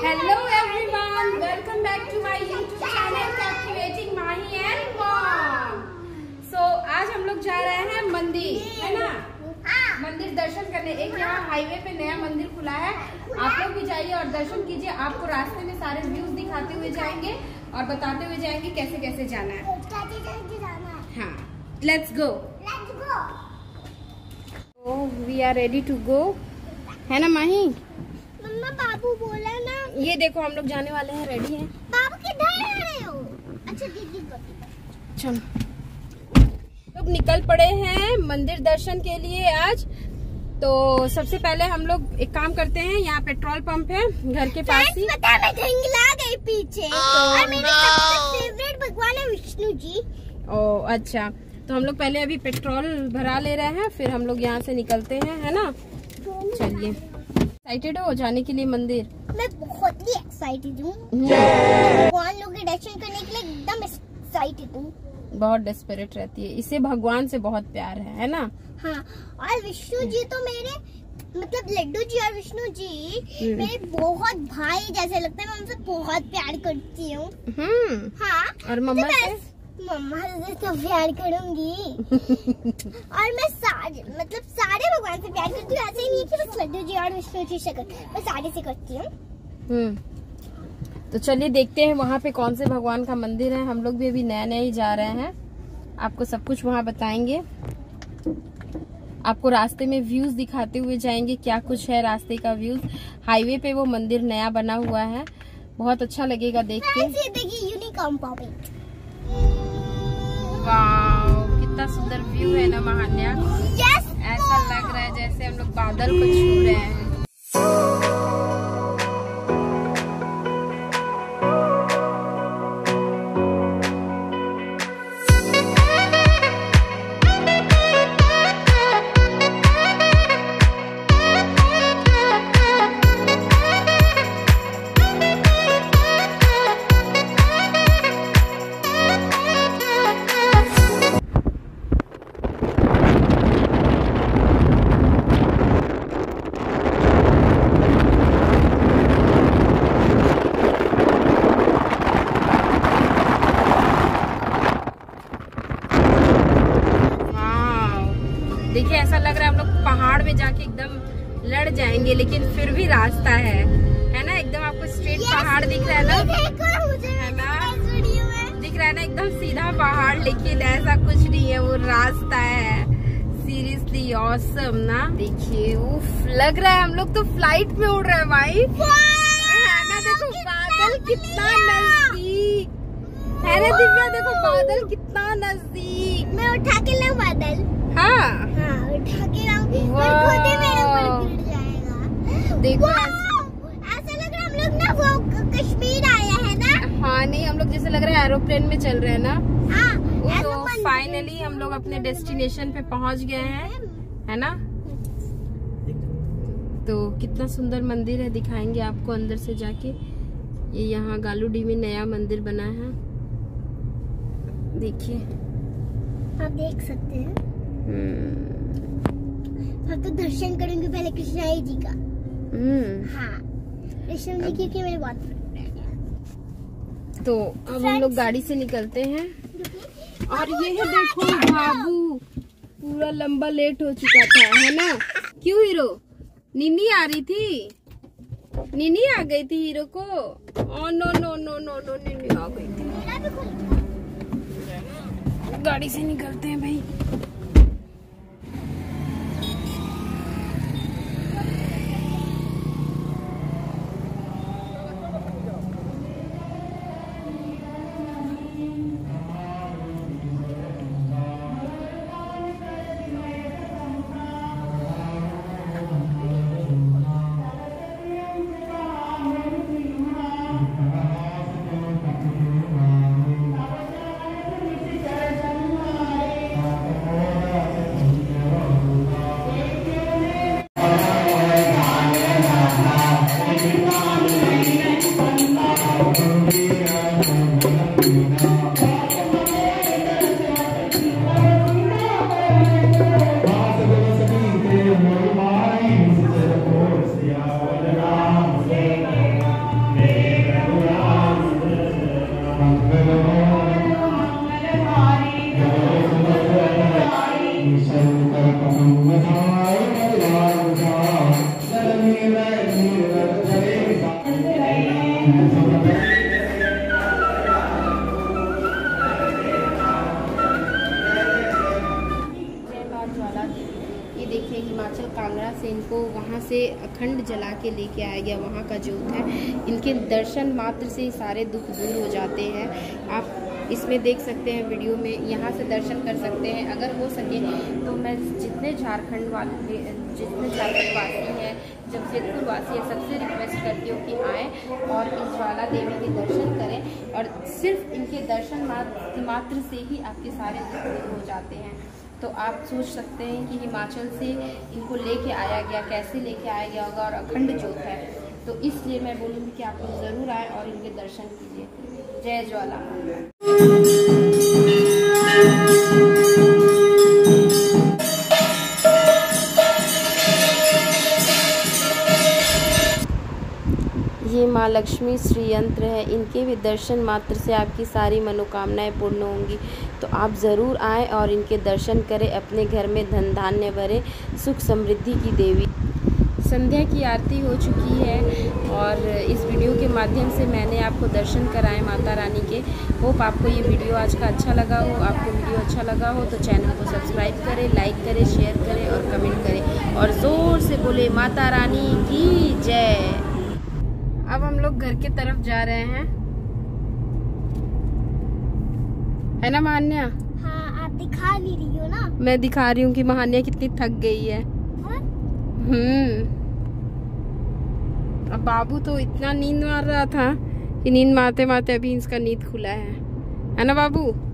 Hello everyone, welcome back to my YouTube channel captivating Mahi and mom. So आज हम लोग जा रहे हैं मंदिर, है ना? मंदिर दर्शन करने। एक यहाँ हाईवे पे नया मंदिर खुला है, आप लोग भी जाइए और दर्शन कीजिए। आपको रास्ते में सारे व्यूज दिखाते हुए जाएंगे और बताते हुए जाएंगे कैसे कैसे जाना है। हाँ, let's go. We are ready to go, है ना माही? मम्मा बाबू बोला ना। ये देखो हम लोग जाने वाले हैं, रेडी हैं। बाबू किधर जा रहे हो? अच्छा दीदी को। चल, लोग निकल पड़े हैं मंदिर दर्शन के लिए आज। तो सबसे पहले हम लोग एक काम करते हैं, यहाँ पेट्रोल पंप है घर के पास ही। पता है मैं ढिंगला गई पीछे। और मेरे सबसे फेवरेट भगवान है विष्णु जी। ओ अच्छा, तो हम लोग पहले अभी पेट्रोल भरा ले रहे हैं, फिर हम लोग यहाँ से निकलते हैं, है ना? चलिए, एक्साइटेड हो जाने के लिए मंदिर? मैं बहुत ही एक्साइटेड हूँ। भगवान लोग के दर्शन करने के लिए एकदम एक्साइटेड हूँ। बहुत डेस्परेट रहती है, इसे भगवान से बहुत प्यार है ना? हाँ, और विष्णु जी तो मेरे मतलब लड्डू जी और विष्णु जी मेरे बहुत भाई जैसे लगते हैं। मैं उनसे बहुत प्यार करती हूँ। हाँ, और मम्मा से? मम्मा से तो प्यार करूंगी। और मैं सारे भगवान से प्यार करती हूँ। ऐसे ही नहीं कि बस लड्डू जी और विष्णु जी से मैं सारे से करती हूँ। तो चलिए देखते हैं वहाँ पे कौन से भगवान का मंदिर है। हम लोग भी अभी नया नया ही जा रहे हैं, आपको सब कुछ वहाँ बताएंगे। आपको रास्ते में व्यूज दिखाते हुए जाएंगे, क्या कुछ है रास्ते का व्यूज। हाईवे पे वो मंदिर नया बना हुआ है, बहुत अच्छा लगेगा देख के। देखिए यूनिकॉर्न पॉपिंग। वाव, कितना सुंदर व्यू है ना महान्या। यस, ऐसा लग रहा है जैसे हम लोग बादल को छू रहे हैं। देखिए ऐसा लग रहा है हम लोग पहाड़ में जाके एकदम लड़ जाएंगे, लेकिन फिर भी रास्ता है ना? एकदम आपको स्ट्रेट पहाड़ दिख रहा है ना? है ना? दिख रहा है ना एकदम सीधा पहाड़, लेकिन ऐसा कुछ नहीं है, वो रास्ता है। सीरियसली ऑसम ना? देखिए उफ, लग रहा है हम लोग तो फ्लाइट में उड़ रहे हैं भाई, है ना? देखो बादल कितना नजदीक है ना दिव्या, देखो बादल कितना नजदीक। मैं उठा के लाऊं बादल? हाँ, उठा के लाऊंगी, पर खुद ही मेरे ऊपर गिर जाएगा। देखो ऐसा लग रहा है हम लोग ना वो कश्मीर आए हैं ना? हाँ, नहीं हम लोग जैसे लग रहा है एरोप्लेन में चल रहे हैं ना? हाँ, तो फाइनली हम लोग अपने डेस्टिनेशन पे पहुंच गए हैं, है ना? तो कितना सुंदर मंदिर है, दिखाएंगे आपको अंदर से जाके। ये यहाँ गालूडी में नया मंदिर बना है, देखिए आप देख सकते हैं। हम तो दर्शन करेंगे पहले कृष्णा जी का। हाँ, कृष्णा जी क्योंकि मेरे बहुत फेवरेट है। तो अब हम लोग गाड़ी से निकलते हैं। और ये है देखो बाबू पूरा लंबा लेट हो चुका था, है ना? क्यों हीरो? नीनी आ रही थी, नीनी आ गई थी हीरो को। Oh no no no no no, नीनी आ गई थी। गाड़ी से निकलते हैं भाई। ये देखिए हिमाचल कांगड़ा से इनको वहाँ से अखंड जला के लेके आया गया, वहाँ का ज्योत है। इनके दर्शन मात्र से सारे दुख दूर हो जाते हैं। आप इसमें देख सकते हैं वीडियो में, यहाँ से दर्शन कर सकते हैं। अगर हो सके तो मैं जितने झारखंड वासी हैं, जमशेदपुर वासी है, सबसे रिक्वेस्ट करती हूँ कि आएँ और इस ज्वाला देवी के दर्शन करें। और सिर्फ इनके दर्शन मात्र से ही आपके सारे दुख दूर हो जाते हैं। तो आप सोच सकते हैं कि हिमाचल से इनको लेके आया गया, कैसे लेके आया गया होगा, और अखंड ज्योत है। तो इसलिए मैं बोलूँगी कि आप लोग ज़रूर आएँ और इनके दर्शन कीजिए। जय ज्वाला। ये माँ लक्ष्मी श्री यंत्र है, इनके भी दर्शन मात्र से आपकी सारी मनोकामनाएं पूर्ण होंगी। तो आप ज़रूर आएँ और इनके दर्शन करें, अपने घर में धन धान्य भरें, सुख समृद्धि की देवी। संध्या की आरती हो चुकी है और इस वीडियो के माध्यम से मैंने आपको दर्शन कराए माता रानी के। होप आपको ये वीडियो आज का अच्छा लगा हो। आपको वीडियो अच्छा लगा हो तो चैनल को सब्सक्राइब करें, लाइक करें, शेयर करें और कमेंट करें और ज़ोर से बोले माता रानी की जय। अब हम लोग घर के तरफ जा रहे हैं, है ना महान्या? हाँ, आप दिखा नहीं रही हो ना? मैं दिखा रही हूँ कि महान्या कितनी थक गई है। अब बाबू तो इतना नींद मार रहा था कि नींद मारते मारते अभी इसका नींद खुला है ना बाबू?